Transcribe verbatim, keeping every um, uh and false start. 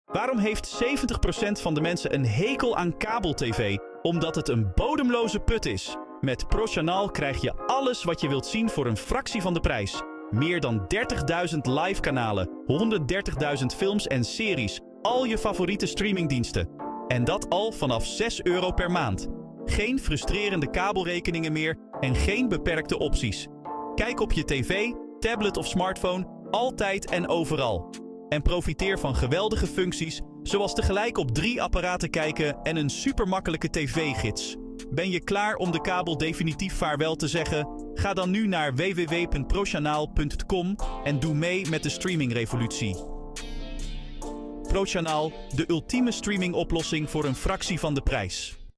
Waarom heeft zeventig procent van de mensen een hekel aan kabel-tv? Omdat het een bodemloze put is. Met ProChanal krijg je alles wat je wilt zien voor een fractie van de prijs. Meer dan dertigduizend live kanalen, honderddertigduizend films en series, al je favoriete streamingdiensten. En dat al vanaf zes euro per maand. Geen frustrerende kabelrekeningen meer en geen beperkte opties. Kijk op je tv, tablet of smartphone, altijd en overal. En profiteer van geweldige functies, zoals tegelijk op drie apparaten kijken en een supermakkelijke tv-gids. Ben je klaar om de kabel definitief vaarwel te zeggen? Ga dan nu naar w w w punt prochanaal punt com en doe mee met de streamingrevolutie. ProChanal, de ultieme streamingoplossing voor een fractie van de prijs.